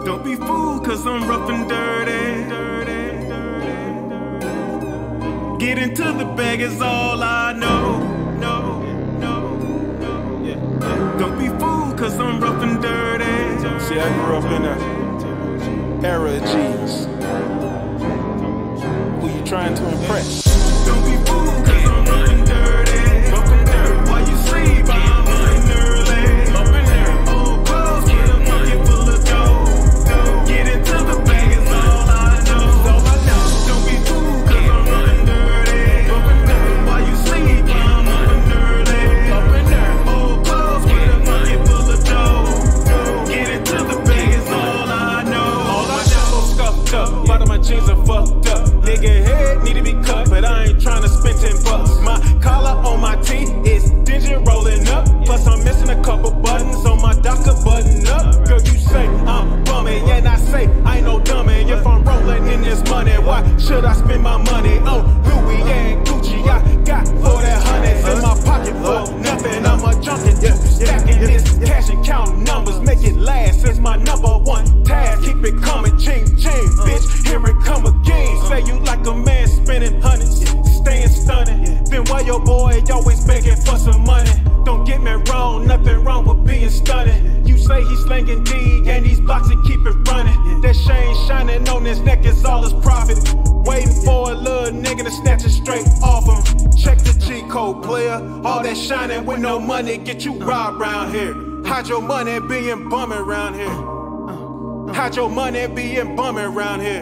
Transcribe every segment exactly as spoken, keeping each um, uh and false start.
Don't be fooled, cause I'm rough and dirty. Get into the bag is all I know. No, no, no, yeah. Don't be fooled, cause I'm rough and dirty. See, I grew up in a era of G's. Who you trying to impress? Don't be fooled, cause I'm rough and dirty. Rough and dirty. While you sleep, I'm running early. Up in there, old clothes, get a pocket full of dough. Get into the bag is all I know. All I know. Don't be fooled, cause I'm running dirty. Rough and dirty. While you sleep, I'm running early. Up in there, old clothes, get a pocket full of dough. Get into the bag is all I know. All I know. So scuffed up, a lot of my jeans are fucked up. Nigga head need to be cut, but I ain't trying to spend ten bucks. My collar on my tee is digit rolling up. Plus I'm missing a couple buttons on my Docker button up. Girl, you say I'm bumming, and I say I ain't no dummy. If I'm rolling in this money, why should I spend my money on Louis and Gucci? I got forty hundreds in my pocket for nothing. I'm a junkie, stacking this cash and counting numbers. Make it last, it's my number one task. Keep it coming, ching ching, bitch, here it come again. Say you like a man spending hundreds, staying stunning. Then why your boy always begging for some money? Don't get me wrong, nothing wrong with being stunning. You say he's slinging D and these blocks and keep it running. That chain shining on his neck is all his profit. Waiting for a little nigga to snatch it straight off him. Check the G code, player. All that shining with no money get you robbed round here. Hide your money being bumming round here. Hide your money being bumming round here.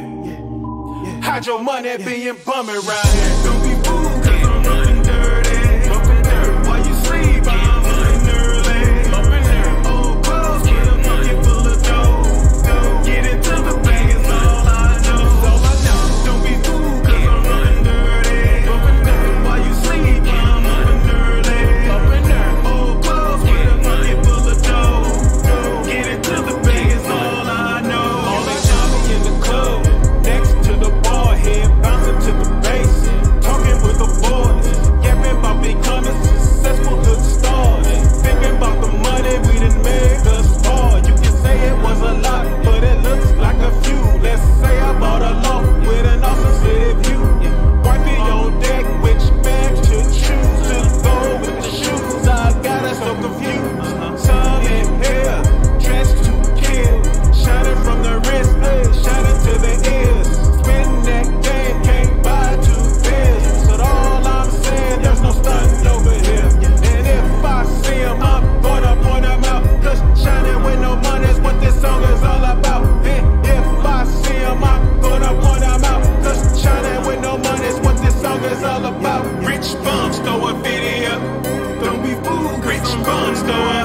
Hide your money being bumming round here. Don't be fooled, cause I'm running dirty. Rough and dirty. While you sleep, I'm running early. Up in there, old clothes, get a pocket full of dough. Get into the bag is all I know. All I know. Don't be fooled, cause I'm running dirty. Rough and dirty. While you sleep, I'm running early. Up in there, old clothes, get a pocket full of dough. Get into the bag is all I know. All they saw me in the club, next to the bar, head bouncing to the bass, talking with the boys, yapping about becoming successful good stars, thinking about the money we done made thus far. You can say it was a lot, but it looks like a few. Let's say I bought a loft with an awesome city view. Wifey on deck, which bag to choose to go with the shoes. I got us so confused. Some in hair, dressed to kill, shining from the wrist, hey, shining to the ears. Spitting that game, can't buy two beers. So all I'm saying, there's no stunting over here. And if I see him, I'm gonna point him out. Cause shining with no money is what this song is all about. And if I see him, I'm gonna point him out. Cause shining with no money is what this song is all about. Rich bums throw a video. Don't be fooled, cause Rich I'm bums running throw a